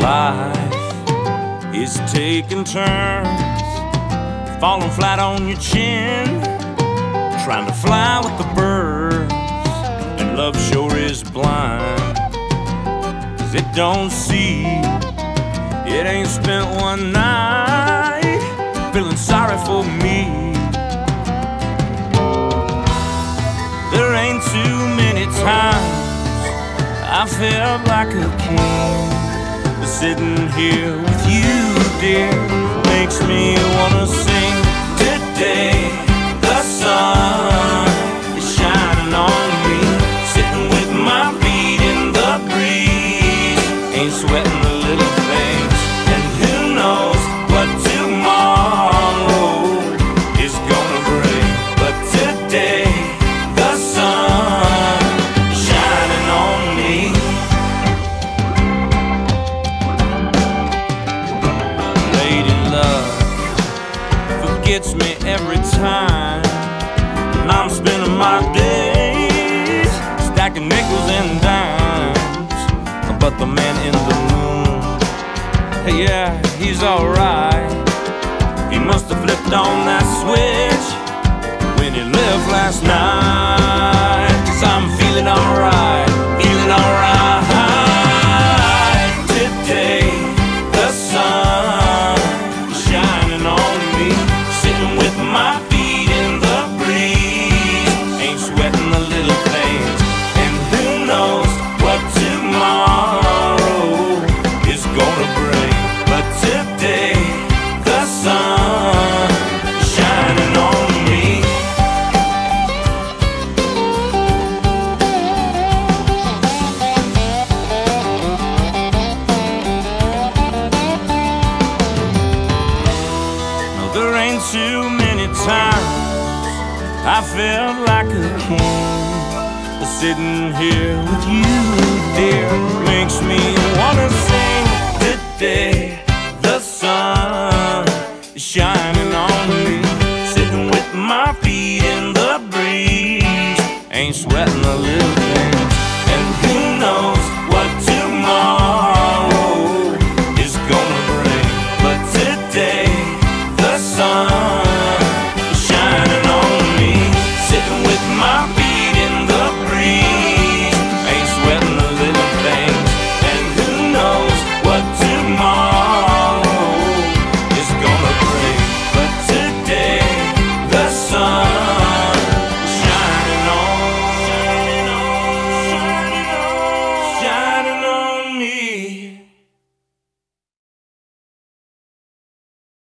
life is taking turns, falling flat on your chin, trying to fly with the birds, and love sure is blind, 'cause it don't see, it ain't spent one night feeling sorry for me. There ain't too many times I felt like a king, but sitting here with you, dear, makes me wanna sing. Today the sun is shining on me, sitting with my feet in the breeze, ain't sweating the little things, and who knows what tomorrow is gonna bring. But today the sun is shining on me. Lady love forgets me every time, and I'm spending my days stacking nickels and dimes. But the man in the moon, hey, yeah, he's alright. He must have flipped on that switch when he left last night. 'Cause I'm feeling alright, feeling alright. Today the sun is shining on me, sitting with my feet in the breeze, ain't sweating the little things, and who knows what tomorrow is gonna bring. But today the sun is shining on me. No, there ain't too many times I felt like a king, but sitting here with you, dear, makes me wanna sing.